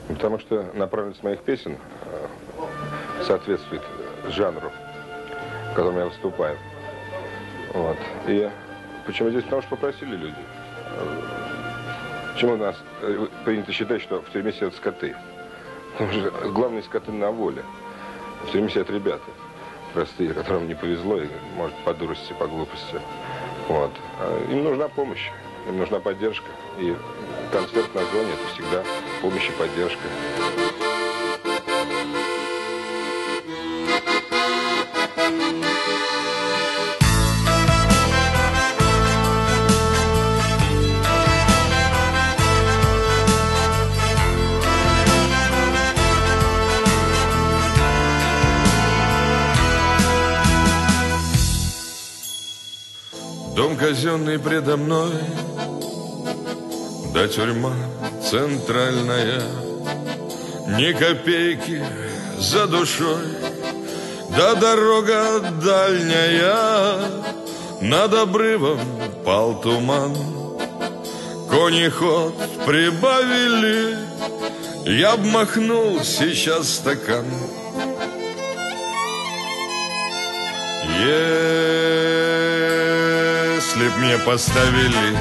Потому что направленность моих песен соответствует жанру, в котором я выступаю. Вот. И почему здесь? Потому что попросили люди. Почему у нас принято считать, что в тюрьме сидят скоты? Потому что главные скоты на воле. В тюрьме сидят ребята простые, которым не повезло, и, может, по дурости, по глупости. Вот. Им нужна помощь, им нужна поддержка. И концерт на зоне – это всегда помощь и поддержка. Дом казенный предо мной, да тюрьма центральная, ни копейки за душой, да дорога дальняя. Над обрывом пал туман, кони ход прибавили, я б махнул сейчас стакан. Если б мне поставили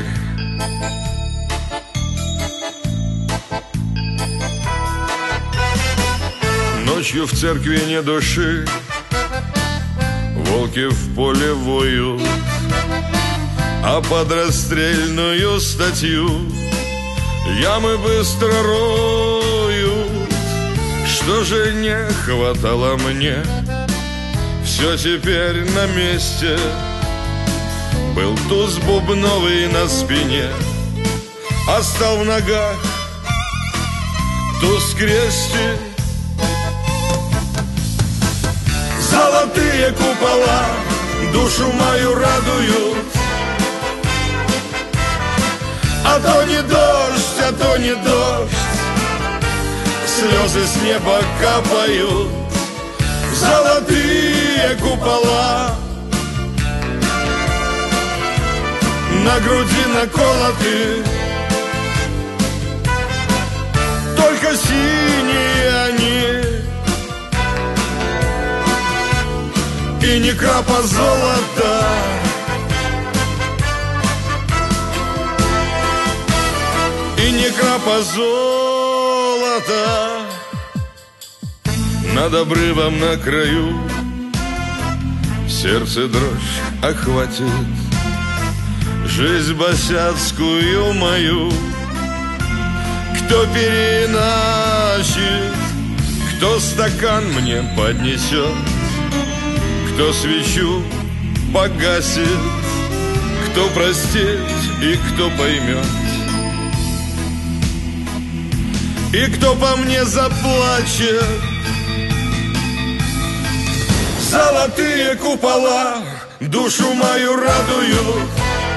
ночью в церкви не души, волки в поле воют, а под расстрельную статью ямы быстро роют. Что же не хватало мне, все теперь на месте. Был туз бубновый на спине, а стал в ногах туз крестик. Золотые купола душу мою радуют, а то не дождь, а то не дождь, слезы с неба капают. Золотые купола на груди наколоты, только синие они, и ни крапа золота. И ни крапа золота. Над обрывом на краю сердце дрожь охватит, жизнь босяцкую мою. Кто переначит, кто стакан мне поднесет, кто свечу погасит, кто простит и кто поймет, и кто по мне заплачет. Золотые купола душу мою радуют,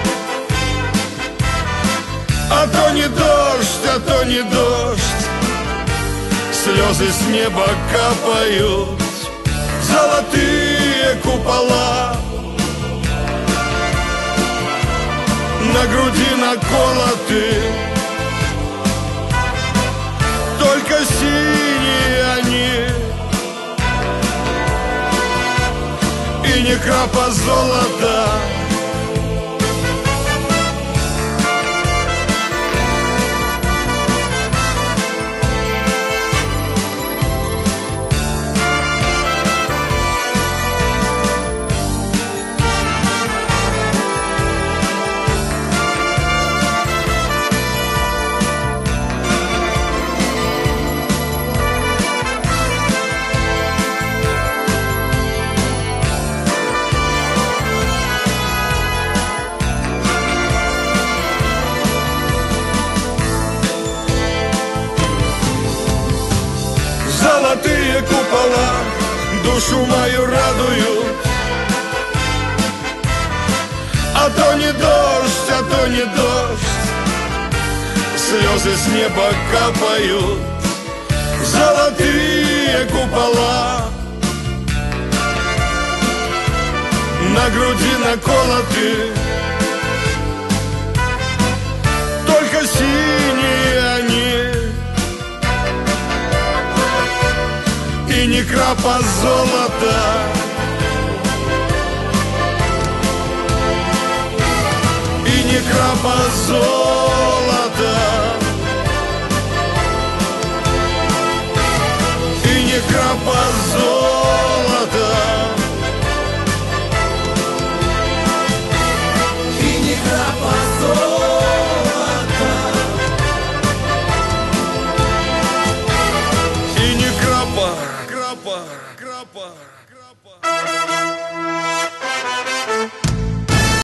а то не дождь, а то не дождь, слезы с неба капают. Золотые купола на груди наколоты, только синие они, и ни крапа золота. Золотые купола душу мою радуют, а то не дождь, а то не дождь, слезы с неба капают. Золотые купола на груди наколоты, только синие они, крапа золота. И ни крапа золота.